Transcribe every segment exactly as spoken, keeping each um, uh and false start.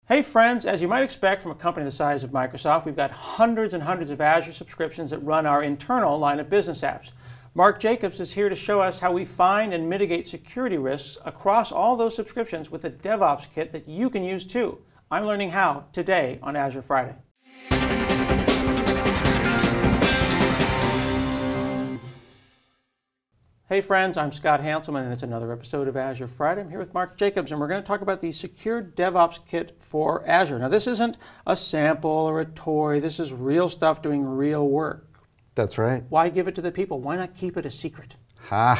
Hey friends, as you might expect from a company the size of Microsoft, we've got hundreds and hundreds of Azure subscriptions that run our internal line of business apps. Mark Jacobs is here to show us how we find and mitigate security risks across all those subscriptions with a DevOps kit that you can use too. I'm learning how today on Azure Friday. Hey friends, I'm Scott Hanselman and it's another episode of Azure Friday. I'm here with Mark Jacobs and we're going to talk about the Secure DevOps Kit for Azure. Now this isn't a sample or a toy, this is real stuff doing real work. That's right. Why give it to the people? Why not keep it a secret? Ha!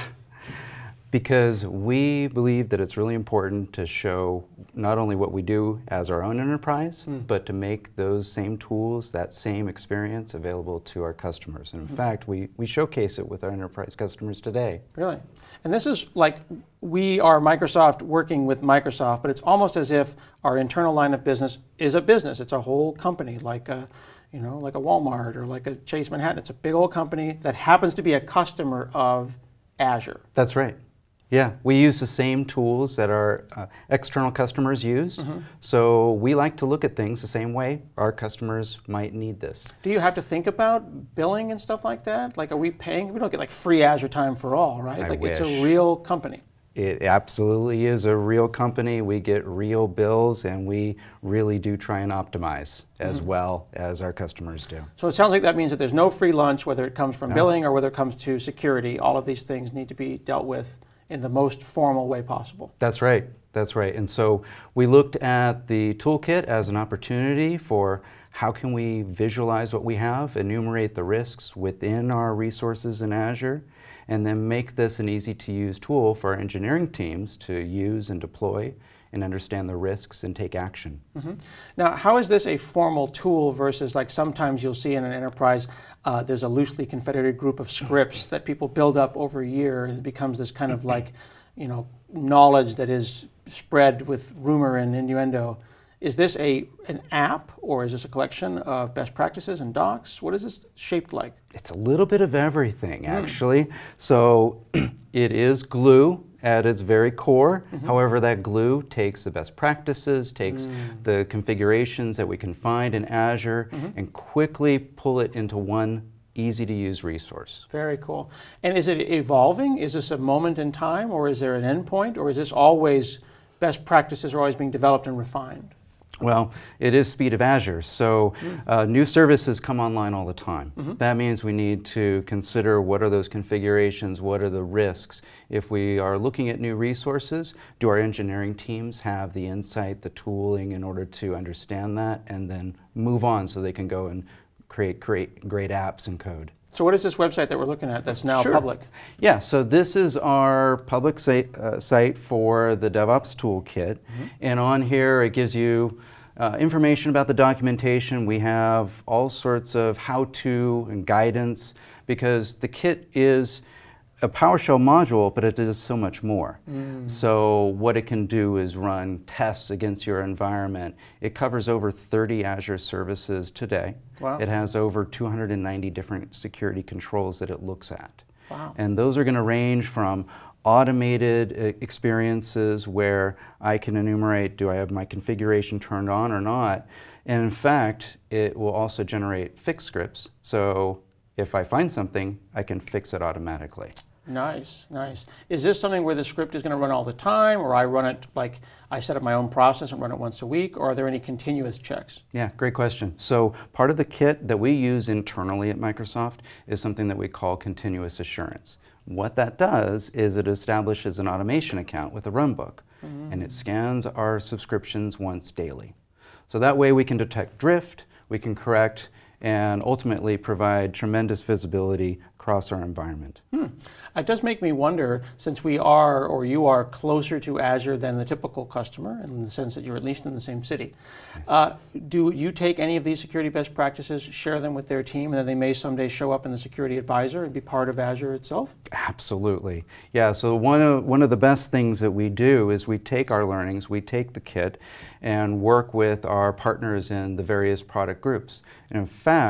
Because we believe that it's really important to show not only what we do as our own enterprise, mm. but to make those same tools, that same experience available to our customers. And in mm. fact, we, we showcase it with our enterprise customers today. Really? And this is like, we are Microsoft working with Microsoft, but it's almost as if our internal line of business is a business. It's a whole company, like a, you know, like a Walmart or like a Chase Manhattan. It's a big old company that happens to be a customer of Azure. That's right. Yeah, we use the same tools that our uh, external customers use, mm-hmm. so we like to look at things the same way our customers might need this. Do you have to think about billing and stuff like that? Like, are we paying? We don't get like free Azure time for all, right? I like wish. It's a real company. It absolutely is a real company. We get real bills and we really do try and optimize as mm-hmm. well as our customers do. So it sounds like that means that there's no free lunch, whether it comes from no. billing or whether it comes to security. All of these things need to be dealt with in the most formal way possible. That's right, that's right. And so we looked at the toolkit as an opportunity for how can we visualize what we have, enumerate the risks within our resources in Azure, and then make this an easy to use tool for our engineering teams to use and deploy and understand the risks and take action. Mm-hmm. Now, how is this a formal tool versus like sometimes you'll see in an enterprise uh, there's a loosely confederated group of scripts that people build up over a year and it becomes this kind of like, you know, knowledge that is spread with rumor and innuendo. Is this a an app or is this a collection of best practices and docs? What is this shaped like? It's a little bit of everything, actually. Mm. So it is glue at its very core. Mm-hmm. However, that glue takes the best practices, takes mm. the configurations that we can find in Azure, mm-hmm. and quickly pull it into one easy to use resource. Very cool. And is it evolving? Is this a moment in time or is there an endpoint or is this always, best practices are always being developed and refined? Well, it is speed of Azure, so uh, new services come online all the time. Mm-hmm. That means we need to consider what are those configurations, what are the risks. If we are looking at new resources, do our engineering teams have the insight, the tooling in order to understand that and then move on so they can go and create, create great apps and code. So what is this website that we're looking at that's now sure. public? Yeah, so this is our public site, uh, site for the DevOps Toolkit. Mm-hmm. And on here it gives you uh, information about the documentation. We have all sorts of how-to and guidance because the kit is a PowerShell module, but it is so much more. Mm. So what it can do is run tests against your environment. It covers over thirty Azure services today. Wow. It has over two hundred ninety different security controls that it looks at. Wow. And those are going to range from automated experiences where I can enumerate, do I have my configuration turned on or not? And in fact, it will also generate fix scripts. So if I find something, I can fix it automatically. Nice, nice. Is this something where the script is going to run all the time, or I run it like I set up my own process and run it once a week, or are there any continuous checks? Yeah, great question. So part of the kit that we use internally at Microsoft is something that we call continuous assurance. What that does is it establishes an automation account with a runbook, mm-hmm. and it scans our subscriptions once daily. So that way we can detect drift, we can correct, and ultimately provide tremendous visibility across our environment. Hmm. It does make me wonder, since we are, or you are, closer to Azure than the typical customer, in the sense that you're at least in the same city, uh, do you take any of these security best practices, share them with their team, and then they may someday show up in the security advisor and be part of Azure itself? Absolutely. Yeah, so one of, one of the best things that we do is we take our learnings, we take the kit, and work with our partners in the various product groups. And in fact,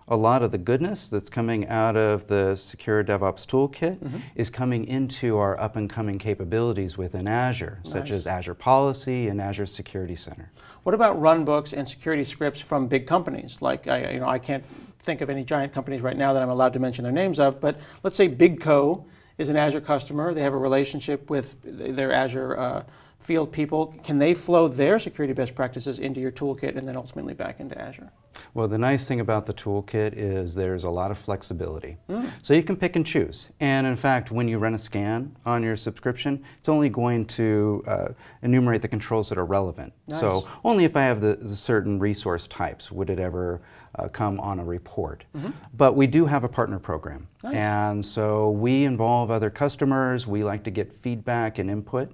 a lot of the goodness that's coming out of the Secure DevOps Toolkit mm-hmm. is coming into our up-and-coming capabilities within Azure, nice. Such as Azure Policy and Azure Security Center. What about runbooks and security scripts from big companies? Like, I, you know, I can't think of any giant companies right now that I'm allowed to mention their names of, but let's say BigCo is an Azure customer. They have a relationship with their Azure uh, field people. Can they flow their security best practices into your toolkit and then ultimately back into Azure? Well, the nice thing about the toolkit is there's a lot of flexibility. Mm. So you can pick and choose. And in fact, when you run a scan on your subscription, it's only going to uh, enumerate the controls that are relevant. Nice. So only if I have the, the certain resource types would it ever uh, come on a report. Mm-hmm. But we do have a partner program. Nice. And so we involve other customers. We like to get feedback and input.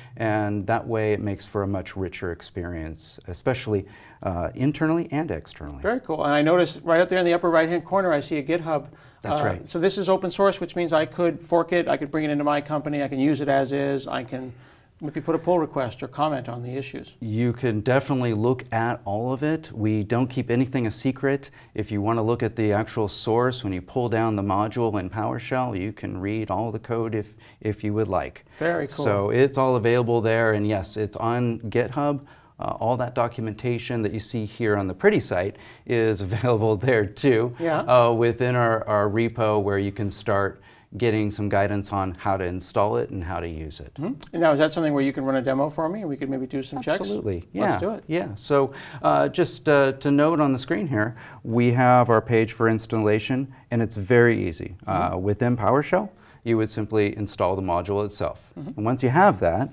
And that way it makes for a much richer experience, especially uh, internally and externally. Very cool. And I noticed right up there in the upper right-hand corner, I see a GitHub. That's uh, right. So this is open source, which means I could fork it, I could bring it into my company, I can use it as is, I can maybe put a pull request or comment on the issues. You can definitely look at all of it. We don't keep anything a secret. If you want to look at the actual source, when you pull down the module in PowerShell, you can read all the code if, if you would like. Very cool. So it's all available there, and yes, it's on GitHub. Uh, all that documentation that you see here on the pretty site is available there too, yeah. uh, within our, our repo, where you can start getting some guidance on how to install it and how to use it. Mm-hmm. And now, is that something where you can run a demo for me and we could maybe do some checks? Absolutely. Yeah. Let's do it. Yeah. So uh, just uh, to note on the screen here, we have our page for installation, and it's very easy. Mm-hmm. uh, within PowerShell, you would simply install the module itself. Mm-hmm. And once you have that,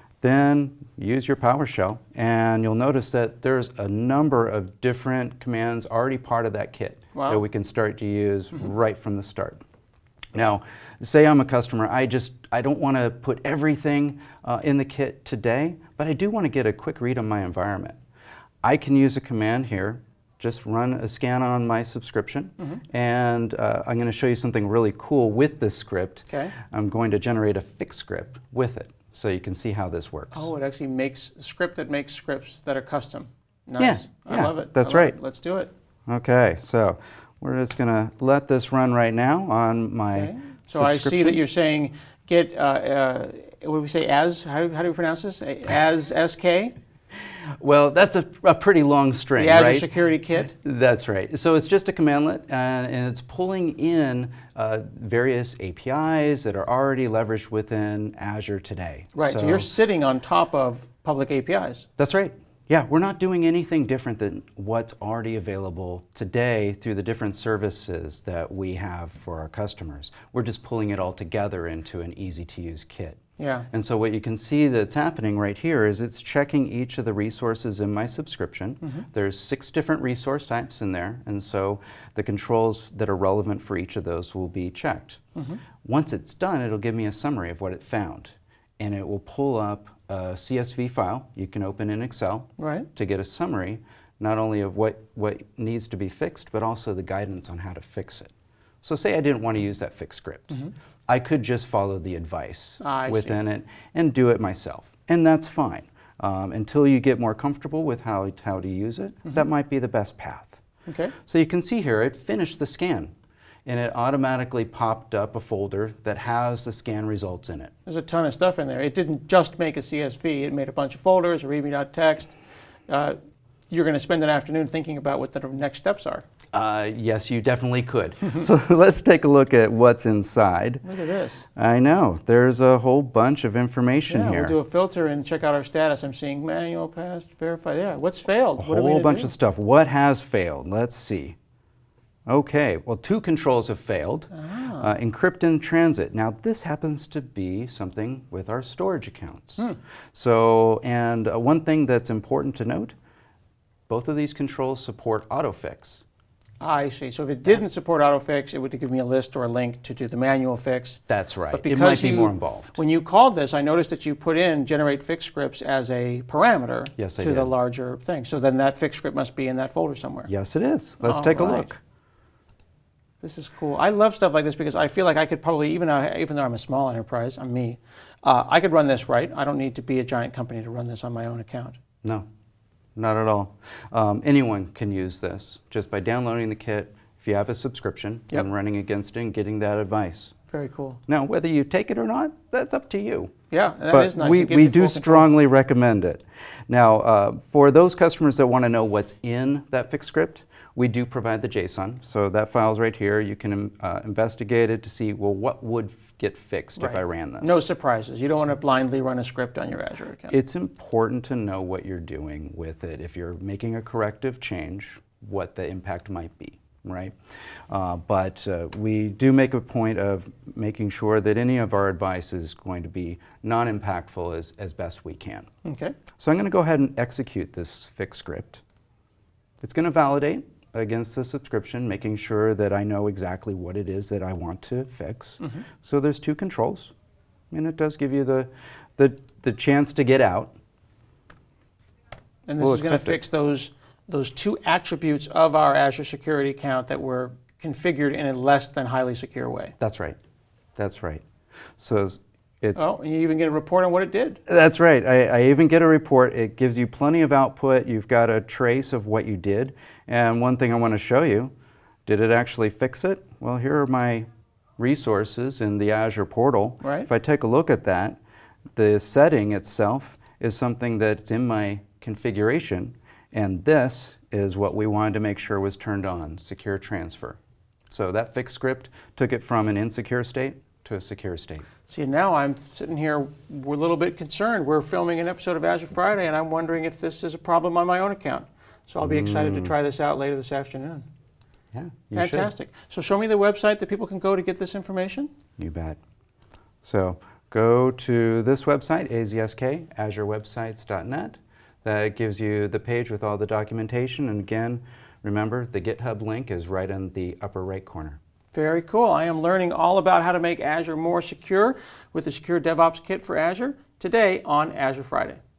then use your PowerShell, and you'll notice that there's a number of different commands already part of that kit wow. that we can start to use mm-hmm. right from the start. Now, say I'm a customer, I just, I don't want to put everything uh, in the kit today, but I do want to get a quick read on my environment. I can use a command here, just run a scan on my subscription, mm-hmm. and uh, I'm going to show you something really cool with this script. Okay. I'm going to generate a fix script with it, so you can see how this works. Oh, it actually makes a script that makes scripts that are custom. Nice. Yeah, I yeah, love it. That's I love right. It. Let's do it. Okay, so we're just going to let this run right now on my okay. So I see that you're saying get, uh, uh, what do we say, as, how do, how do we pronounce this? AzSK? Well, that's a, a pretty long string, the Azure right? Security Kit? That's right. So it's just a commandlet, and, and it's pulling in uh, various A P Is that are already leveraged within Azure today. Right, so, so you're sitting on top of public A P Is. That's right. Yeah, we're not doing anything different than what's already available today through the different services that we have for our customers. We're just pulling it all together into an easy-to-use kit. Yeah. And so what you can see that's happening right here is it's checking each of the resources in my subscription. Mm-hmm. There's six different resource types in there, and so the controls that are relevant for each of those will be checked. Mm-hmm. Once it's done, it'll give me a summary of what it found, and it will pull up a C S V file you can open in Excel right. to get a summary not only of what, what needs to be fixed, but also the guidance on how to fix it. So say I didn't want to use that fix script. Mm-hmm. I could just follow the advice ah, within see. it and do it myself, and that's fine. Um, until you get more comfortable with how, how to use it, mm-hmm. that might be the best path. Okay. So you can see here it finished the scan, and it automatically popped up a folder that has the scan results in it. There's a ton of stuff in there. It didn't just make a C S V. It made a bunch of folders, a readme.txt. Uh, you're going to spend an afternoon thinking about what the next steps are. Uh, yes, you definitely could. So let's take a look at what's inside. Look at this. I know. There's a whole bunch of information yeah, here. We'll do a filter and check out our status. I'm seeing manual, passed, verify. Yeah, what's failed? A what whole bunch do? of stuff. What has failed? Let's see. Okay, well, two controls have failed. Ah. Uh, encrypt in transit. Now, this happens to be something with our storage accounts. Hmm. So, and uh, one thing that's important to note, both of these controls support autofix. I see. So if it didn't support autofix, it would give me a list or a link to do the manual fix. That's right. But because it might be you, more involved. When you called this, I noticed that you put in generate fix scripts as a parameter yes, to the larger thing. So then that fix script must be in that folder somewhere. Yes, it is. Let's All take right. a look. This is cool. I love stuff like this because I feel like I could probably, even though, even though I'm a small enterprise, I'm me, uh, I could run this right. I don't need to be a giant company to run this on my own account. No, not at all. Um, anyone can use this just by downloading the kit, if you have a subscription, Yep. and running against it and getting that advice. Very cool. Now, whether you take it or not, that's up to you. Yeah, that but is nice. we, It gives we you do full control. strongly recommend it. Now, uh, for those customers that want to know what's in that fixed script, we do provide the JSON. So that file's right here. You can uh, investigate it to see, well, what would get fixed Right. if I ran this? No surprises. You don't want to blindly run a script on your Azure account. It's important to know what you're doing with it. If you're making a corrective change, what the impact might be, right? Uh, but uh, we do make a point of making sure that any of our advice is going to be non-impactful as, as best we can. Okay. So I'm going to go ahead and execute this fix script. It's going to validate against the subscription, making sure that I know exactly what it is that I want to fix. Mm-hmm. So there's two controls, and it does give you the, the, the chance to get out. And this We'll is going to accept it. fix those, those two attributes of our Azure security account that were configured in a less than highly secure way. That's right. That's right. So it's Oh, and you even get a report on what it did. That's right. I, I even get a report. It gives you plenty of output. You've got a trace of what you did. And one thing I want to show you, did it actually fix it? Well, here are my resources in the Azure portal. Right. If I take a look at that, the setting itself is something that's in my configuration. And this is what we wanted to make sure was turned on, secure transfer. So that fix script took it from an insecure state to a secure state. See, now I'm sitting here, we're a little bit concerned. We're filming an episode of Azure Friday, and I'm wondering if this is a problem on my own account. So I'll be excited to try this out later this afternoon. Yeah, you Fantastic. So show me the website that people can go to get this information. should. You bet. So go to this website, A Z S K, azure websites dot net. That gives you the page with all the documentation. And again, remember, the GitHub link is right in the upper right corner. Very cool. I am learning all about how to make Azure more secure with the Secure DevOps Kit for Azure today on Azure Friday.